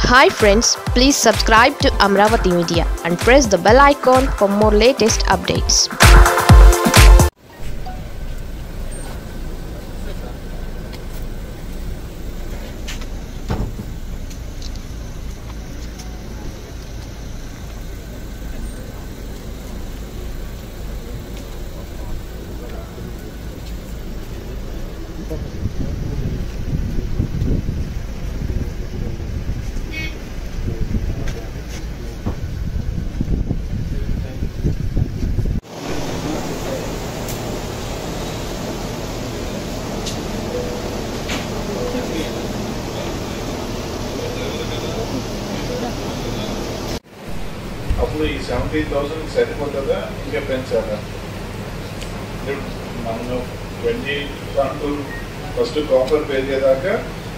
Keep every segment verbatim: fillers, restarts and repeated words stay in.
Hi friends, please subscribe to Amravati Media and press the bell icon for more latest updates. అప్పుడు ఈ seventy thousand సరిపోతుందా ఇంకా పెంచాలా? మనం ట్వంటీ టూ ఫస్ట్ కాపర్ పెరిగేదాకా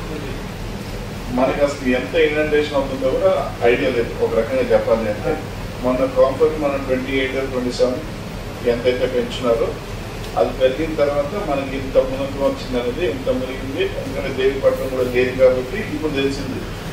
మనకి అసలు ఎంత ఇన్వెంటేషన్ అవుతుందో కూడా ఐడియా లేదు. ఒక రకంగా చెప్పాలి అంటే మొన్న కాపర్ మనం ట్వంటీ ఎయిట్ ట్వంటీ సెవెన్ ఎంతైతే పెంచున్నారో అది పెరిగిన తర్వాత మనకి ఇంత మునకం వచ్చింది అనేది ఇంత మునిగింది. ఎందుకంటే దేవిపట్నం కూడా లేదు కాబట్టి ఇప్పుడు తెలిసింది.